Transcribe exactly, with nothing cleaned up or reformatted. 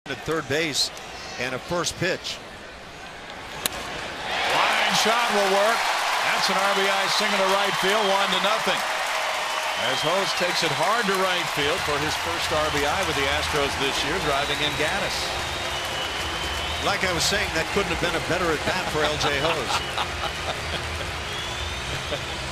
At third base and a first pitch. Line shot will work. That's an R B I single to right field, one to nothing. As Host takes it hard to right field for his first R B I with the Astros this year, driving in Gattis. Like I was saying, that couldn't have been a better at bat for L J Host.